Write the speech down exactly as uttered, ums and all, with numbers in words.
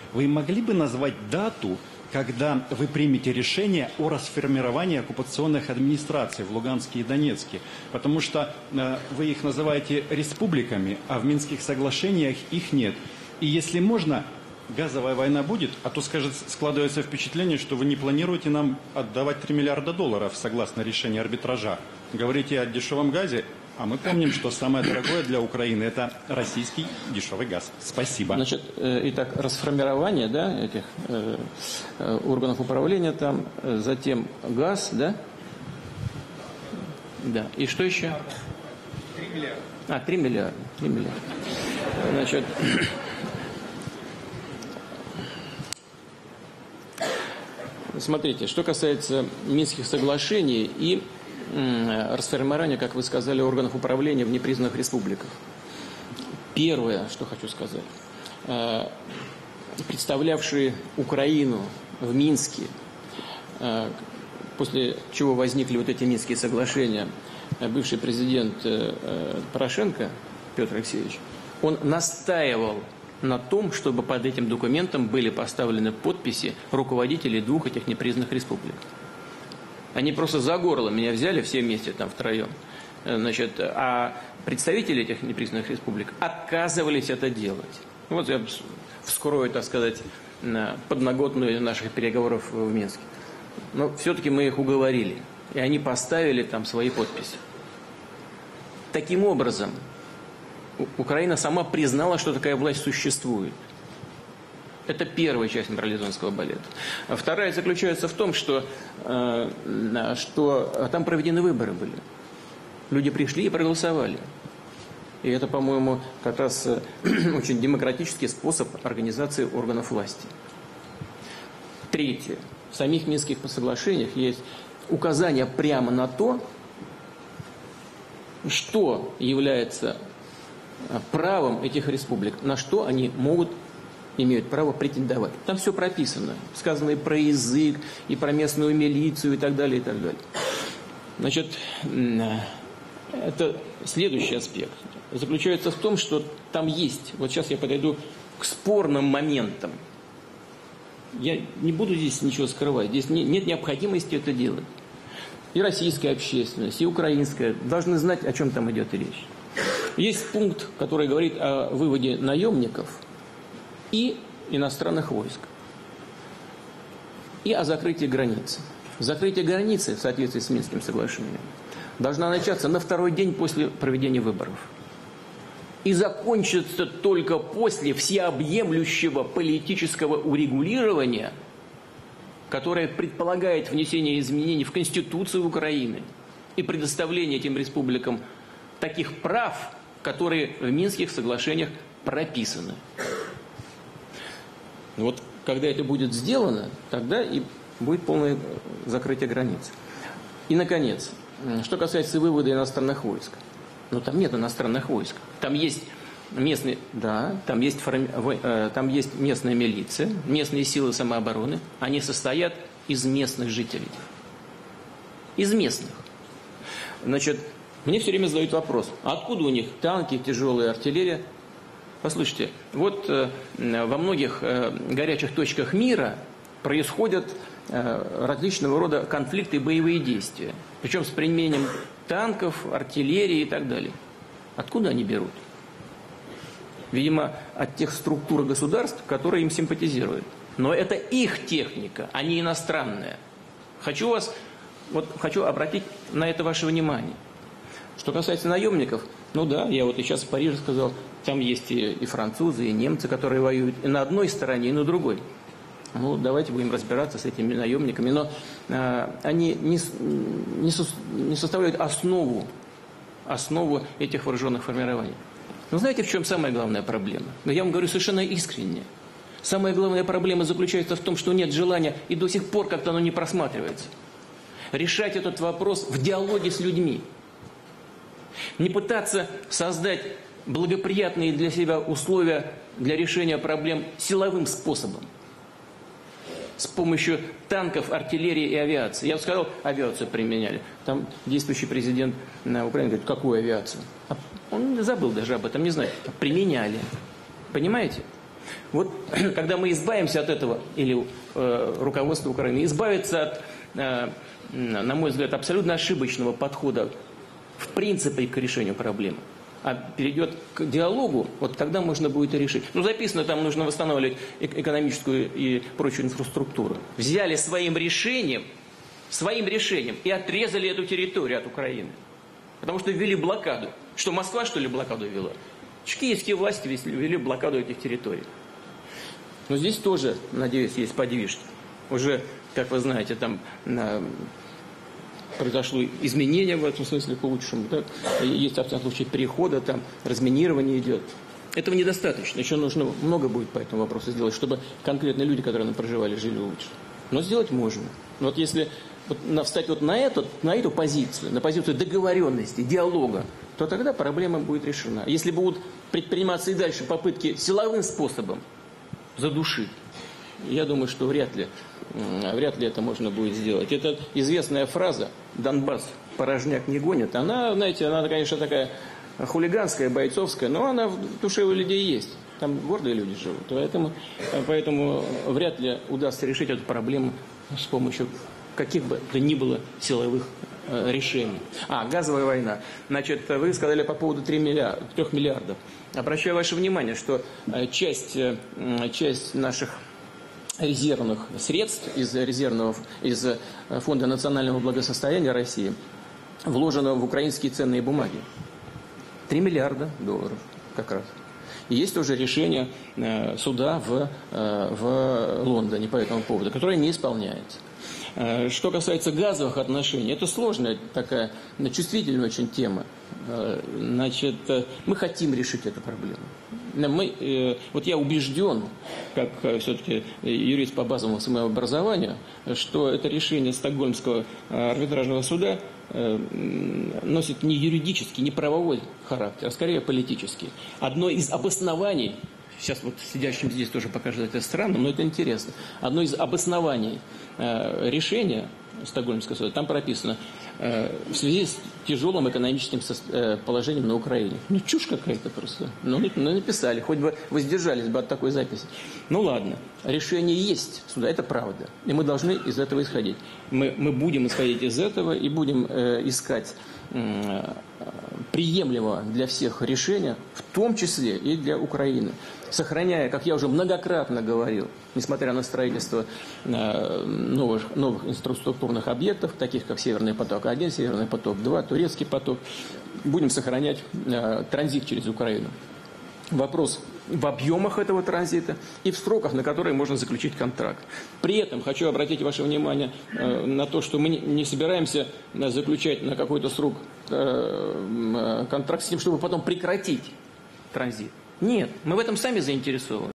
Вы могли бы назвать дату, когда вы примете решение о расформировании оккупационных администраций в Луганске и Донецке? Потому что э, вы их называете республиками, а в Минских соглашениях их нет. И если можно, газовая война будет, а то скажет, складывается впечатление, что вы не планируете нам отдавать три миллиарда долларов согласно решению арбитража. Говорите о дешевом газе, а мы помним, что самое дорогое для Украины – это российский дешевый газ. Спасибо. Значит, э, итак, расформирование, да, этих э, э, органов управления там, э, затем газ, да? Да. И что еще? три миллиарда. А, три миллиарда. три миллиарда. Значит, смотрите, что касается Минских соглашений и расформирования, как вы сказали, органов управления в непризнанных республиках. Первое, что хочу сказать, представлявшие Украину в Минске, после чего возникли вот эти Минские соглашения, бывший президент Порошенко Петр Алексеевич, он настаивал на том, чтобы под этим документом были поставлены подписи руководителей двух этих непризнанных республик. Они просто за горло меня взяли все вместе там втроем. Значит, а представители этих непризнанных республик отказывались это делать. Вот я вскрою, так сказать, подноготную наших переговоров в Минске. Но все-таки мы их уговорили. И они поставили там свои подписи. Таким образом, Украина сама признала, что такая власть существует. Это первая часть марлезонского балета. А вторая заключается в том, что, э, что там проведены выборы были. Люди пришли и проголосовали. И это, по-моему, как раз очень демократический способ организации органов власти. Третье. В самих Минских соглашениях есть указание прямо на то, что является правом этих республик, на что они могут имеют право претендовать. Там все прописано. Сказано и про язык, и про местную милицию, и так далее, и так далее. Значит, это следующий аспект. Заключается в том, что там есть, вот сейчас я подойду к спорным моментам. Я не буду здесь ничего скрывать. Здесь нет необходимости это делать. И российская общественность, и украинская должны знать, о чем там идет речь. Есть пункт, который говорит о выводе наемников и иностранных войск, и о закрытии границы. Закрытие границы, в соответствии с Минским соглашением, должна начаться на второй день после проведения выборов. И закончится только после всеобъемлющего политического урегулирования, которое предполагает внесение изменений в Конституцию Украины и предоставление этим республикам таких прав, которые в Минских соглашениях прописаны. Вот когда это будет сделано, тогда и будет полное закрытие границ. И, наконец, что касается вывода иностранных войск. Ну, там нет иностранных войск. Там есть местные, да, там есть, форми, там есть местная милиция, местные силы самообороны. Они состоят из местных жителей. Из местных. Значит, мне все время задают вопрос, откуда у них танки, тяжелая артиллерия? Послушайте, вот э, во многих э, горячих точках мира происходят э, различного рода конфликты и боевые действия. Причем с применением танков, артиллерии и так далее. Откуда они берут? Видимо, от тех структур государств, которые им симпатизируют. Но это их техника, а не иностранная. Хочу вас, вот хочу обратить на это ваше внимание. Что касается наемников, ну да, я вот и сейчас в Париже сказал, там есть и, и французы, и немцы, которые воюют и на одной стороне, и на другой. Ну, давайте будем разбираться с этими наемниками. Но э, они не, не, со, не составляют основу, основу этих вооруженных формирований. Но знаете, в чем самая главная проблема? Я вам говорю совершенно искренне. Самая главная проблема заключается в том, что нет желания, и до сих пор как-то оно не просматривается. Решать этот вопрос в диалоге с людьми. Не пытаться создать благоприятные для себя условия для решения проблем силовым способом. С помощью танков, артиллерии и авиации. Я бы сказал, авиацию применяли. Там действующий президент Украины говорит, какую авиацию? Он забыл даже об этом, не знает. Применяли. Понимаете? Вот когда мы избавимся от этого, или э, руководство Украины избавится от, э, на мой взгляд, абсолютно ошибочного подхода в принципе к решению проблемы, а перейдет к диалогу, вот тогда можно будет и решить. Ну, записано, там нужно восстанавливать экономическую и прочую инфраструктуру. Взяли своим решением, своим решением и отрезали эту территорию от Украины. Потому что ввели блокаду. Что, Москва, что ли, блокаду ввела? Киевские власти ввели блокаду этих территорий. Но здесь тоже, надеюсь, есть подвижки. Уже, как вы знаете, там на, произошло изменение в этом смысле к лучшему. Да? Есть, в всяком случае, перехода, там разминирование идет. Этого недостаточно. Еще нужно много будет по этому вопросу сделать, чтобы конкретно люди, которые там проживали, жили лучше. Но сделать можно. Но вот если вот, на, встать вот на эту, на эту позицию, на позицию договоренности, диалога, то тогда проблема будет решена. Если будут предприниматься и дальше попытки силовым способом задушить, я думаю, что вряд ли, вряд ли это можно будет сделать. Это известная фраза «Донбасс порожняк не гонит». Она, знаете, она, конечно, такая хулиганская, бойцовская, но она в душе у людей есть. Там гордые люди живут. Поэтому, поэтому вряд ли удастся решить эту проблему с помощью каких бы то ни было силовых э, решений. А, газовая война. Значит, вы сказали по поводу трёх миллиардов. Обращаю ваше внимание, что э, часть, э, часть наших резервных средств из резервного из Фонда национального благосостояния России вложено в украинские ценные бумаги. три миллиарда долларов как раз. И есть уже решение э, суда в, э, в Лондоне по этому поводу, которое не исполняется. Э, что касается газовых отношений, это сложная такая чувствительная очень тема. Э, значит, э, мы хотим решить эту проблему. Мы, э, вот я убежден, как э, все-таки юрист по базовому самообразованию, что это решение Стокгольмского э, арбитражного суда носит не юридический, не правовой характер, а скорее политический. Одно из обоснований, сейчас вот сидящим здесь тоже покажет это странно, но это интересно, одно из обоснований э, решения Стокгольмского суда, там прописано э, в связи с тяжелым экономическим со, э, положением на Украине. Ну, чушь какая-то просто. Ну, ну, написали, хоть бы воздержались бы от такой записи. Ну, ладно, решение есть суда, это правда. И мы должны из этого исходить. Мы, мы будем исходить из этого и будем э, искать э, приемлемого для всех решения, в том числе и для Украины. Сохраняя, как я уже многократно говорил, несмотря на строительство э, новых, новых инфраструктурных объектов, таких как Северный поток-один, Северный поток-два, Турецкий поток, будем сохранять э, транзит через Украину. Вопрос в объемах этого транзита и в сроках, на которые можно заключить контракт. При этом хочу обратить ваше внимание э, на то, что мы не, не собираемся заключать на какой-то срок э, контракт с тем, чтобы потом прекратить транзит. Нет, мы в этом сами заинтересованы.